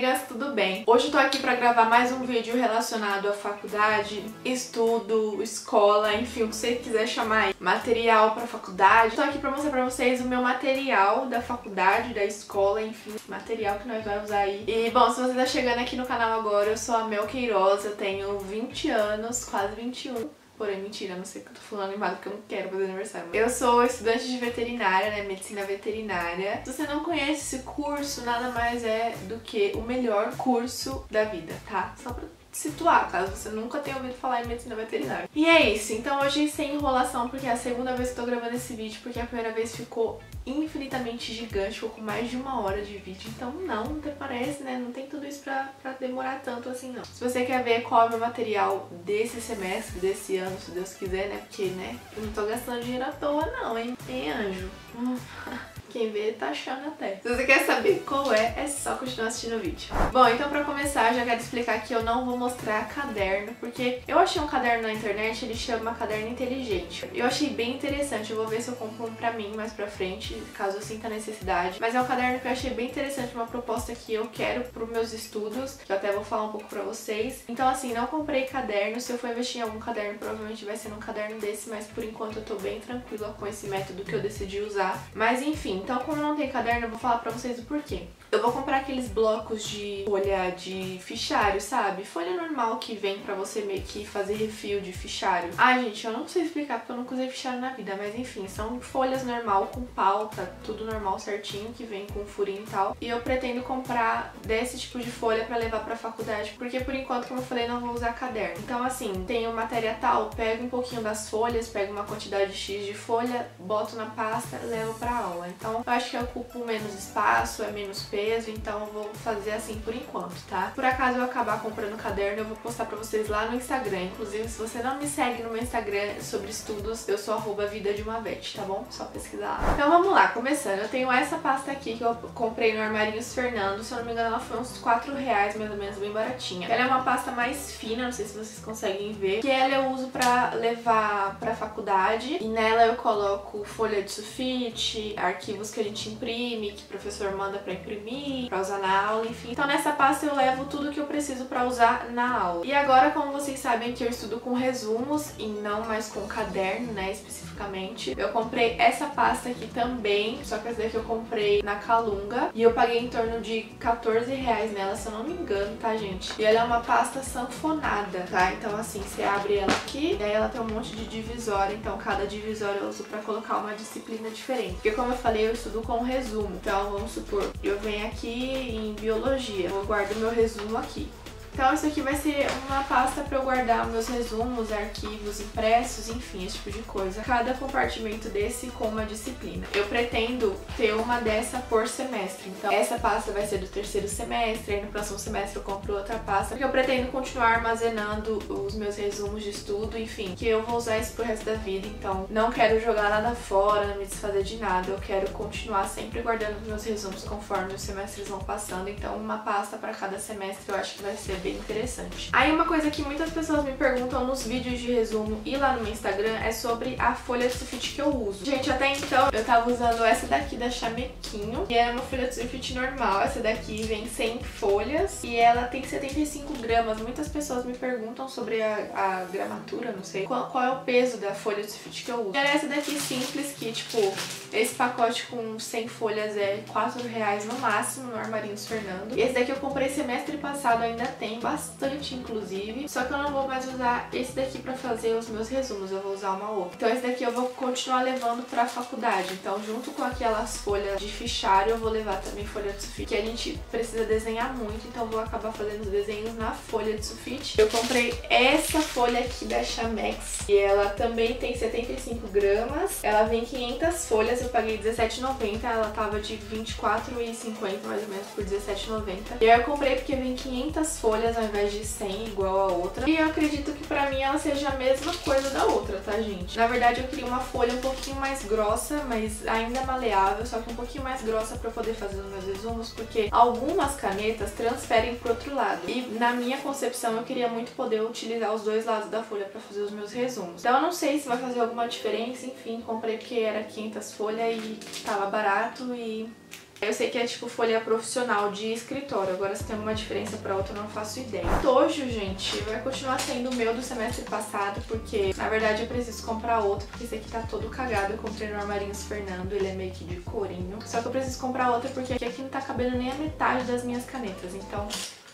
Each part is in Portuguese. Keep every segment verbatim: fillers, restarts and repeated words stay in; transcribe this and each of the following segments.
amigas, tudo bem? Hoje eu tô aqui pra gravar mais um vídeo relacionado à faculdade, estudo, escola, enfim, o que você quiser chamar aí. Material pra faculdade. Tô aqui pra mostrar pra vocês o meu material da faculdade, da escola, enfim, material que nós vamos usar aí. E, bom, se você tá chegando aqui no canal agora, eu sou a Mel Queiroz, eu tenho vinte anos, quase vinte e um. Porém, mentira, não sei o que eu tô falando animado porque eu não quero fazer aniversário. Eu sou estudante de veterinária, né? Medicina veterinária. Se você não conhece esse curso, nada mais é do que o melhor curso da vida, tá? Só pra situar, caso você nunca tenha ouvido falar em medicina veterinária. E é isso, então hoje sem enrolação, porque é a segunda vez que eu tô gravando esse vídeo, porque a primeira vez ficou infinitamente gigante, ficou com mais de uma hora de vídeo, então não, não te parece, né? Não tem tudo isso pra, pra demorar tanto assim, não. Se você quer ver qual é o meu material desse semestre, desse ano, se Deus quiser, né? Porque, né, eu não tô gastando dinheiro à toa não, hein? Hein, anjo? Quem vê tá achando até. Se você quer saber qual é, é só continuar assistindo o vídeo. Bom, então pra começar, já quero explicar que eu não vou mostrar caderno, porque eu achei um caderno na internet, ele chama Caderno Inteligente. Eu achei bem interessante, eu vou ver se eu compro um pra mim mais pra frente, caso eu sinta necessidade. Mas é um caderno que eu achei bem interessante, uma proposta que eu quero pros meus estudos, que eu até vou falar um pouco pra vocês. Então assim, não comprei caderno, se eu for investir em algum caderno, provavelmente vai ser num caderno desse, mas por enquanto eu tô bem tranquila com esse método que eu decidi usar. Mas enfim, então como não tem caderno, eu vou falar pra vocês o porquê. Eu vou comprar aqueles blocos de folha de fichário, sabe? Folha normal que vem pra você meio que fazer refil de fichário. Ai, gente, eu não sei explicar porque eu nunca usei fichário na vida, mas enfim, são folhas normal com pauta, tudo normal certinho, que vem com furinho e tal. E eu pretendo comprar desse tipo de folha pra levar pra faculdade, porque por enquanto, como eu falei, não vou usar caderno. Então assim, tenho matéria tal, pego um pouquinho das folhas, pego uma quantidade X de folha, boto na pasta, levo pra aula. Então eu acho que eu ocupo menos espaço, é menos peso, então eu vou fazer assim por enquanto, tá? Por acaso eu acabar comprando caderno, eu vou postar pra vocês lá no Instagram. Inclusive, se você não me segue no meu Instagram sobre estudos, eu sou arroba vida de uma vet, tá bom? Só pesquisar lá. Então vamos lá, começando. Eu tenho essa pasta aqui que eu comprei no Armarinhos Fernando. Se eu não me engano, ela foi uns quatro reais, mais ou menos, bem baratinha. Ela é uma pasta mais fina, não sei se vocês conseguem ver, que ela eu uso pra levar pra faculdade. E nela eu coloco folha de sulfite, arquivos que a gente imprime, que o professor manda pra imprimir, pra usar na aula, enfim. Então nessa pasta eu levo tudo que eu preciso pra usar na aula. E agora, como vocês sabem que eu estudo com resumos e não mais com caderno, né, especificamente, eu comprei essa pasta aqui também, só que essa daqui eu comprei na Calunga e eu paguei em torno de quatorze reais nela, se eu não me engano, tá, gente? E ela é uma pasta sanfonada, tá? Então assim, você abre ela aqui e aí ela tem um monte de divisória, então cada divisória eu uso pra colocar uma disciplina diferente. Porque como eu falei, eu estudo com resumo, então vamos supor, eu venho aqui em biologia, eu guardo meu resumo aqui. Então isso aqui vai ser uma pasta para eu guardar meus resumos, arquivos impressos, enfim, esse tipo de coisa. Cada compartimento desse com uma disciplina. Eu pretendo ter uma dessa por semestre. Então essa pasta vai ser do terceiro semestre, aí no próximo semestre eu compro outra pasta. Porque eu pretendo continuar armazenando os meus resumos de estudo, enfim, que eu vou usar isso pro resto da vida. Então não quero jogar nada fora, não me desfazer de nada. Eu quero continuar sempre guardando meus resumos conforme os semestres vão passando. Então uma pasta para cada semestre eu acho que vai ser bem interessante. Aí uma coisa que muitas pessoas me perguntam nos vídeos de resumo e lá no meu Instagram é sobre a folha de sulfite que eu uso. Gente, até então eu tava usando essa daqui da Chamequinho, e é uma folha de sulfite normal. Essa daqui vem cem folhas e ela tem setenta e cinco gramas. Muitas pessoas me perguntam sobre a, a gramatura, não sei, qual, qual é o peso da folha de sulfite que eu uso. E era essa daqui simples que, tipo, esse pacote com cem folhas é quatro reais no máximo no Armarinhos Fernando. E esse daqui eu comprei semestre passado, ainda tem bastante, inclusive. Só que eu não vou mais usar esse daqui pra fazer os meus resumos, eu vou usar uma outra. Então esse daqui eu vou continuar levando pra faculdade. Então junto com aquelas folhas de fichário, eu vou levar também folha de sulfite, que a gente precisa desenhar muito, então eu vou acabar fazendo os desenhos na folha de sulfite. Eu comprei essa folha aqui da Chamex, e ela também tem setenta e cinco gramas. Ela vem quinhentas folhas, eu paguei dezessete reais e noventa centavos, ela tava de vinte e quatro reais e cinquenta centavos mais ou menos por dezessete reais e noventa centavos. E aí eu comprei porque vem quinhentas folhas ao invés de cem, igual a outra. E eu acredito que pra mim ela seja a mesma coisa da outra, tá, gente? Na verdade eu queria uma folha um pouquinho mais grossa, mas ainda maleável, só que um pouquinho mais grossa pra eu poder fazer os meus resumos, porque algumas canetas transferem pro outro lado. E na minha concepção eu queria muito poder utilizar os dois lados da folha pra fazer os meus resumos. Então eu não sei se vai fazer alguma diferença, enfim, comprei porque era quinhentas folhas e tava barato e Eu sei que é tipo folha profissional de escritório, agora se tem alguma diferença pra outra eu não faço ideia. Tojo, gente, vai continuar sendo o meu do semestre passado, porque na verdade eu preciso comprar outro, porque esse aqui tá todo cagado. Eu comprei no Armarinhos Fernando, ele é meio que de corinho. Só que eu preciso comprar outro porque aqui não tá cabendo nem a metade das minhas canetas, então...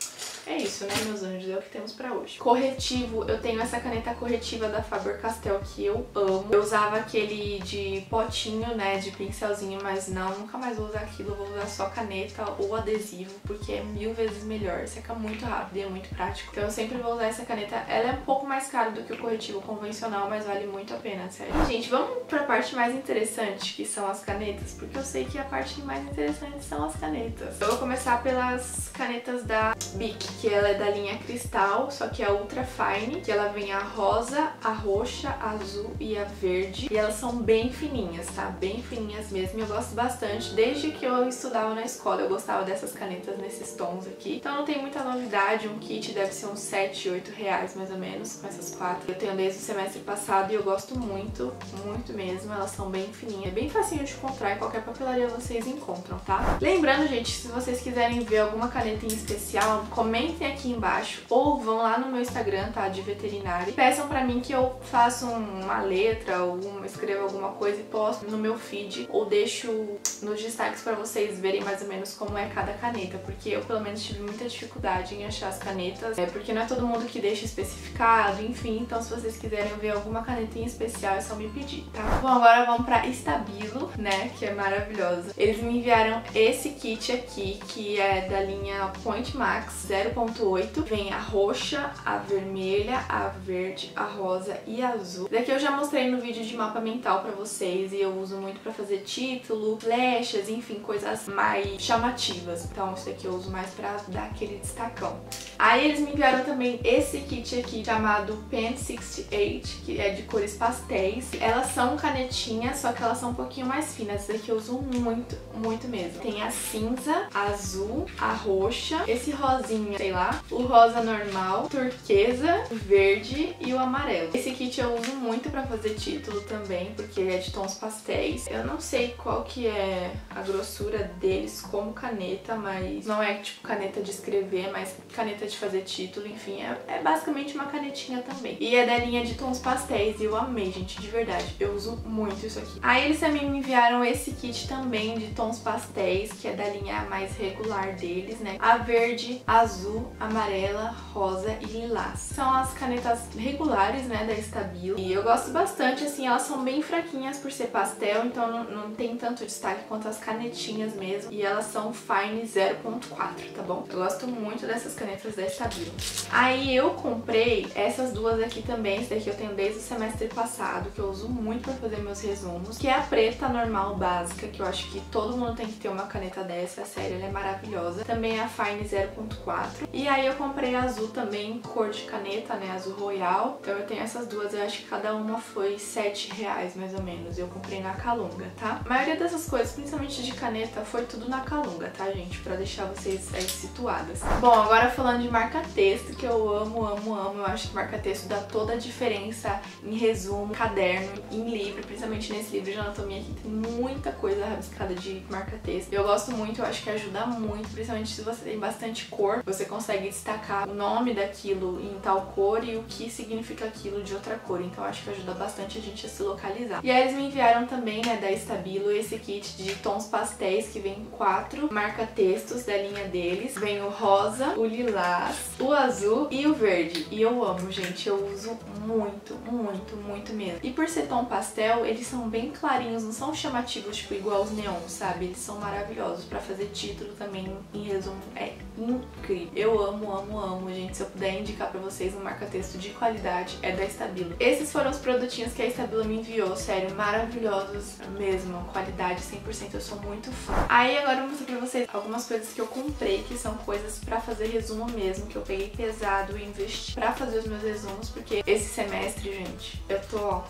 é isso, né, meus anjos? É o que temos pra hoje. Corretivo, eu tenho essa caneta corretiva da Faber-Castell que eu amo. Eu usava aquele de potinho, né, de pincelzinho, mas não, nunca mais vou usar aquilo. Eu vou usar só caneta ou adesivo, porque é mil vezes melhor. Seca muito rápido e é muito prático. Então eu sempre vou usar essa caneta. Ela é um pouco mais cara do que o corretivo convencional, mas vale muito a pena, sério. E, gente, vamos pra parte mais interessante, que são as canetas, porque eu sei que a parte mais interessante são as canetas. Eu vou começar pelas canetas da Bic, que ela é da linha Cristal, só que é Ultra Fine, que ela vem a rosa, a roxa, a azul e a verde. E elas são bem fininhas, tá? Bem fininhas mesmo, e eu gosto bastante. Desde que eu estudava na escola, eu gostava dessas canetas nesses tons aqui. Então não tem muita novidade, um kit deve ser uns sete, oito reais mais ou menos, com essas quatro. Eu tenho desde o semestre passado e eu gosto muito, muito mesmo. Elas são bem fininhas, é bem facinho de encontrar, em qualquer papelaria vocês encontram, tá? Lembrando, gente, se vocês quiserem ver alguma caneta em especial, comentem aqui embaixo ou vão lá no meu Instagram, tá, de veterinária, e peçam pra mim que eu faça uma letra ou uma, escreva alguma coisa e posto no meu feed, ou deixo nos destaques pra vocês verem mais ou menos como é cada caneta, porque eu pelo menos tive muita dificuldade em achar as canetas, é porque não é todo mundo que deixa especificado, enfim, então se vocês quiserem ver alguma caneta em especial é só me pedir, tá? Bom, agora vamos pra Stabilo, né, que é maravilhosa. Eles me enviaram esse kit aqui, que é da linha Point Max zero ponto oito, vem a roxa, a vermelha, a verde, a rosa e a azul. Daqui eu já mostrei no vídeo de mapa mental pra vocês e eu uso muito pra fazer título, flechas, enfim, coisas mais chamativas. Então isso aqui eu uso mais pra dar aquele destacão. Aí eles me enviaram também esse kit aqui chamado Pen sessenta e oito, que é de cores pastéis. Elas são canetinhas, só que elas são um pouquinho mais finas. Esse daqui eu uso muito, muito mesmo. Tem a cinza, a azul, a roxa, esse rosinha, sei lá, o rosa normal, turquesa, o verde e o amarelo. Esse kit eu uso muito pra fazer título também, porque ele é de tons pastéis. Eu não sei qual que é a grossura deles como caneta, mas não é tipo caneta de escrever, mas caneta de fazer título, enfim, é, é basicamente uma canetinha também. E é da linha de tons pastéis e eu amei, gente, de verdade. Eu uso muito isso aqui. Aí eles também me enviaram esse kit também de tons pastéis, que é da linha mais regular deles, né? A verde, azul, amarela, rosa e lilás. São as canetas regulares, né, da Stabilo. E eu gosto bastante, assim, elas são bem fraquinhas por ser pastel, então não, não tem tanto destaque quanto as canetinhas mesmo. E elas são Fine zero ponto quatro, tá bom? Eu gosto muito dessas canetas da Stabilo. Aí eu comprei essas duas aqui também. Essa daqui eu tenho desde o semestre passado, que eu uso muito pra fazer meus resumos, que é a preta normal básica, que eu acho que todo mundo tem que ter uma caneta dessa, sério, ela é maravilhosa. Também a Fine zero ponto quatro. E aí eu comprei a azul também, cor de caneta, né, azul royal. Então eu tenho essas duas, eu acho que cada uma foi sete reais mais ou menos. Eu comprei na Calunga, tá? A maioria dessas coisas, principalmente de caneta, foi tudo na Calunga, tá, gente? Pra deixar vocês aí situadas. Bom, agora falando de marca-texto, que eu amo, amo, amo. Eu acho que marca-texto dá toda a diferença em resumo, caderno, em livro, principalmente nesse livro de anatomia aqui tem muita coisa rabiscada de marca-texto. Eu gosto muito, eu acho que ajuda muito, principalmente se você tem bastante cor, você consegue destacar o nome daquilo em tal cor e o que significa aquilo de outra cor. Então eu acho que ajuda bastante a gente a se localizar. E aí eles me enviaram também, né, da Stabilo, esse kit de tons pastéis que vem quatro marca-textos da linha deles. Vem o rosa, o lilás, o azul e o verde. E eu amo, gente, eu uso muito, muito, muito mesmo. E por ser tom pastel, eles são bem clarinhos, não são chamativos, tipo, igual os neons, sabe? Eles são maravilhosos pra fazer título também, em resumo, é incrível. Eu amo, amo, amo, gente. Se eu puder indicar pra vocês um marca-texto de qualidade, é da Stabilo. Esses foram os produtinhos que a Stabilo me enviou, sério, maravilhosos mesmo, qualidade cem por cento, eu sou muito fã. Aí agora eu vou mostrar pra vocês algumas coisas que eu comprei, que são coisas pra fazer resumo mesmo, que eu peguei pesado e investi pra fazer os meus resumos, porque esse semestre, gente, eu tô, ó,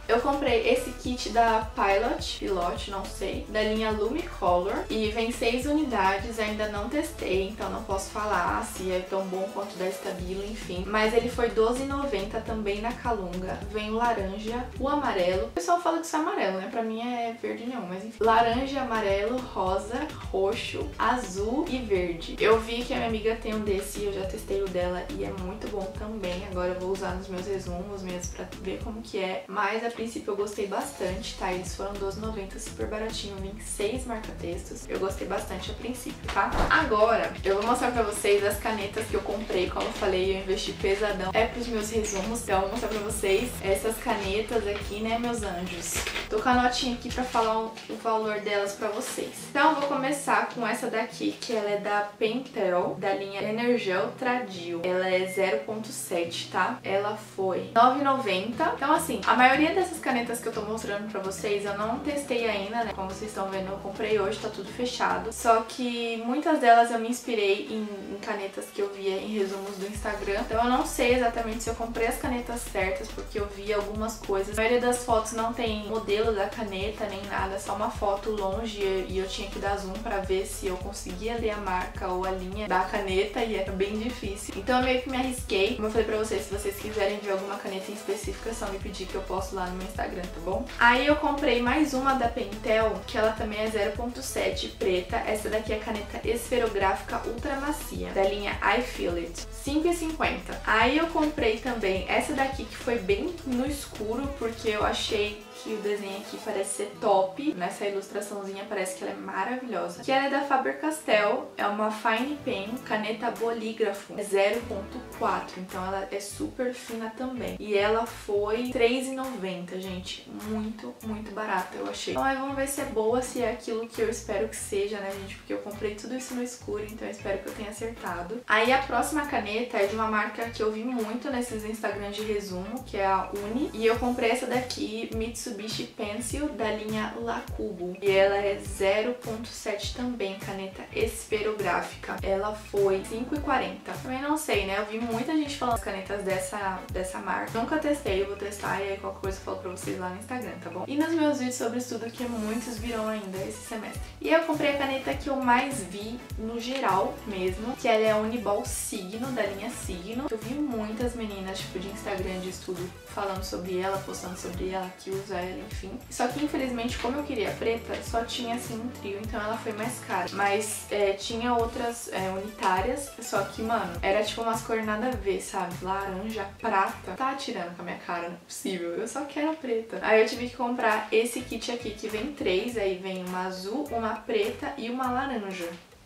Eu comprei esse kit da Pilot, Pilot, não sei, da linha Lumicolor e vem seis unidades, ainda não testei, então não posso falar se é tão bom quanto da Stabilo, enfim. Mas ele foi doze reais e noventa centavos também na Calunga. Vem o laranja, o amarelo. O pessoal fala que isso é amarelo, né? Pra mim é verde neon, mas enfim. Laranja, amarelo, rosa, roxo, azul e verde. Eu vi que a minha amiga tem um desse, eu já testei o dela e é muito bom também. Agora eu vou usar nos meus resumos mesmo pra ver como que é. Mas a princípio eu gostei bastante, tá? Eles foram doze reais e noventa centavos, super baratinho, vem seis marca-textos. Eu gostei bastante a princípio, tá? Agora eu vou mostrar pra vocês as canetas que eu comprei. Como eu falei, eu investi pesadão. É pros meus resumos, então eu vou mostrar pra vocês essas canetas aqui, né, meus anjos? Tô com a notinha aqui pra falar o, o valor delas pra vocês. Então eu vou começar com essa daqui, que ela é da Pentel, da linha Energel Tradio. Ela é zero ponto sete, tá? Ela foi nove reais e noventa centavos. Então assim, a maioria dessas canetas que eu tô mostrando pra vocês, eu não testei ainda, né? Como vocês estão vendo, eu comprei hoje, tá tudo fechado. Só que muitas delas eu me inspirei em, em canetas que eu via em resumos do Instagram. Então eu não sei exatamente se eu comprei as canetas certas, porque eu vi algumas coisas. A maioria das fotos não tem modelo da caneta nem nada, só uma foto longe e eu tinha que dar zoom pra ver se eu conseguia ler a marca ou a linha da caneta e era bem difícil. Então eu meio que me arrisquei. Como eu falei pra vocês, se vocês quiserem ver alguma caneta em específica, é só me pedir que eu posto lá no meu Instagram, tá bom? Aí eu comprei mais uma da Pentel, que ela também é zero ponto sete preta. Essa daqui é a caneta esferográfica ultra macia, da linha I Feel It, cinco reais e cinquenta centavos. Aí eu comprei também essa daqui, que foi bem no escuro, porque eu achei que o desenho aqui parece ser top. Nessa ilustraçãozinha parece que ela é maravilhosa. Que ela é da Faber-Castell, é uma Fine Pen, caneta bolígrafo, é zero ponto quatro, então ela é super fina também. E ela foi três reais e noventa centavos, gente, muito, muito barata eu achei. Então aí vamos ver se é boa, se é aquilo que eu espero que seja, né, gente, porque eu comprei tudo isso no escuro, então eu espero que eu tenha acertado. Aí a próxima caneta é de uma marca que eu vi muito nesses Instagrams de resumo, que é a Uni, e eu comprei essa daqui, Mitsubishi Pencil, da linha Lacubo, e ela é zero ponto sete também, caneta esferográfica. Ela foi cinco reais e quarenta centavos. Também não sei, né, eu vi muita gente falando das canetas dessa, dessa marca. Nunca testei, eu vou testar e aí qualquer coisa eu falo pra vocês lá no Instagram, tá bom? E nos meus vídeos sobre estudo, que muitos virão ainda esse semestre. E eu comprei a caneta que eu mais vi no geral mesmo, que ela é a Uniball Signo, da linha Signo. Eu vi muitas meninas, tipo, de Instagram de estudo falando sobre ela, postando sobre ela, que usa ela, enfim. Só que infelizmente, como eu queria preta, só tinha assim um trio, então ela foi mais cara. Mas é, tinha outras é, unitárias, só que, mano, era tipo umas cores nada a ver, sabe? Laranja, prata. Tá tirando com a minha cara, não é possível. Eu só quero a preta. Aí eu tive que comprar esse kit aqui, que vem três, aí vem uma azul, uma preta e uma laranja.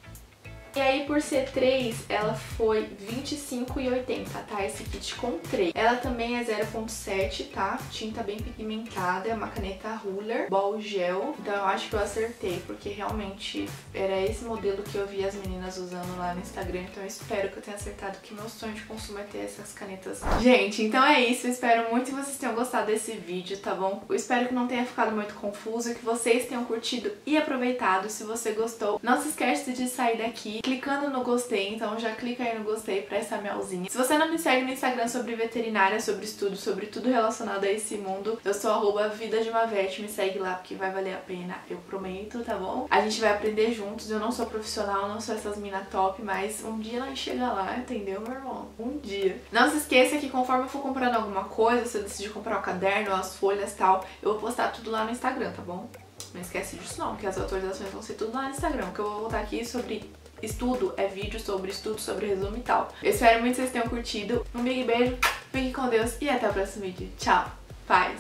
E aí, por ser três, ela foi vinte e cinco reais e oitenta centavos, tá? Esse kit com três. Ela também é zero ponto sete, tá? Tinta bem pigmentada, é uma caneta Ruler, Ball Gel. Então eu acho que eu acertei, porque realmente era esse modelo que eu vi as meninas usando lá no Instagram. Então eu espero que eu tenha acertado, que meu sonho de consumo é ter essas canetas. Gente, então é isso. Eu espero muito que vocês tenham gostado desse vídeo, tá bom? Eu espero que não tenha ficado muito confuso, que vocês tenham curtido e aproveitado. Se você gostou, não se esquece de sair daqui clicando no gostei, então já clica aí no gostei pra essa melzinha. Se você não me segue no Instagram sobre veterinária, sobre estudo, sobre tudo relacionado a esse mundo, eu sou arroba vida de uma vet, me segue lá porque vai valer a pena, eu prometo, tá bom? A gente vai aprender juntos, eu não sou profissional, não sou essas mina top, mas um dia nós chega lá, entendeu, meu irmão? Um dia. Não se esqueça que conforme eu for comprando alguma coisa, se eu decidir comprar um caderno, as folhas e tal, eu vou postar tudo lá no Instagram, tá bom? Não esquece disso não, que as atualizações vão ser tudo lá no Instagram, que eu vou voltar aqui sobre estudo, é vídeo sobre estudo, sobre resumo e tal. Eu espero muito que vocês tenham curtido. Um big beijo, fique com Deus e até o próximo vídeo. Tchau, paz!